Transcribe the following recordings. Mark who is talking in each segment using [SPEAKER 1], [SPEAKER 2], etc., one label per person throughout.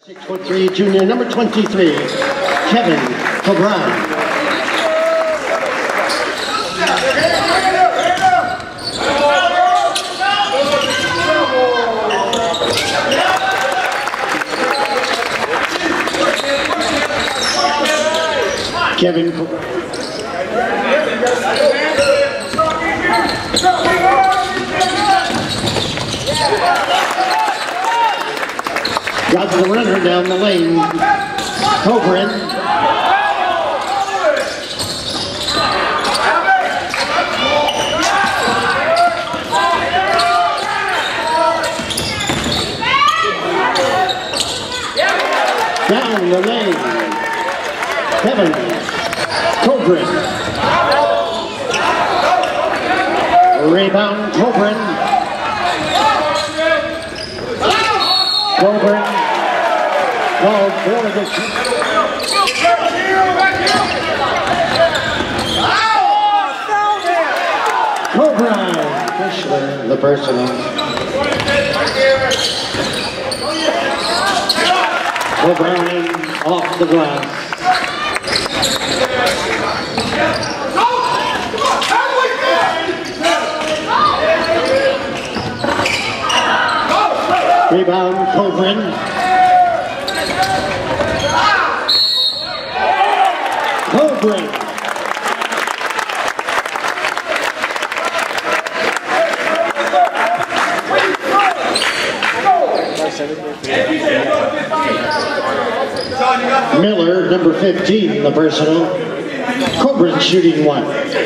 [SPEAKER 1] 6'3" junior, number 23, Kevin O'Brien. Kevin got the runner down the lane. Cobrin. Down the lane. Kevin Cobrin. Rebound Cobrin. Cobrin called for the Cobrin. Fischler, the personal. Cobrin off the glass. Rebound, Cobrin. Cobrin. Miller, number 15, the personal. Cobrin shooting one.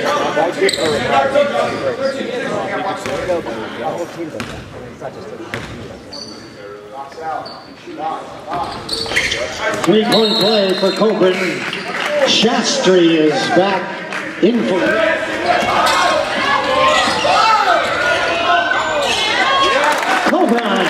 [SPEAKER 1] Three-point play for Cobrin. Shastri is back in for it. Cobrin.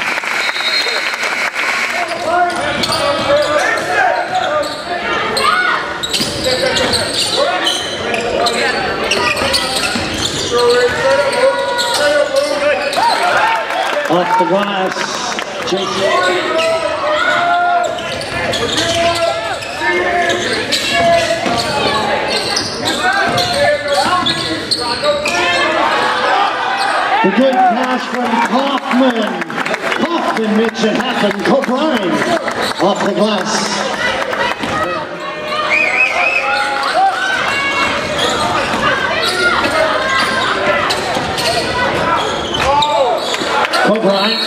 [SPEAKER 1] Off the glass, Jason. The good pass from Kaufman. Kaufman makes it happen. Cobrin off the glass. Cobrin.